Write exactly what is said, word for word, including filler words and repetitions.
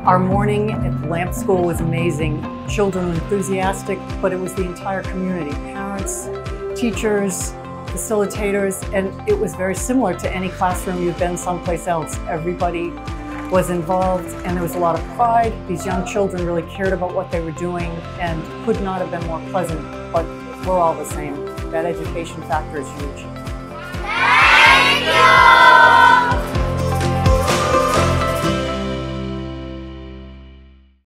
Our morning at the Lamp School was amazing. Children were enthusiastic, but it was the entire community. Parents, teachers, facilitators, and it was very similar to any classroom you've been someplace else. Everybody was involved and there was a lot of pride. These young children really cared about what they were doing and could not have been more pleasant, but we're all the same. That education factor is huge. Thank you!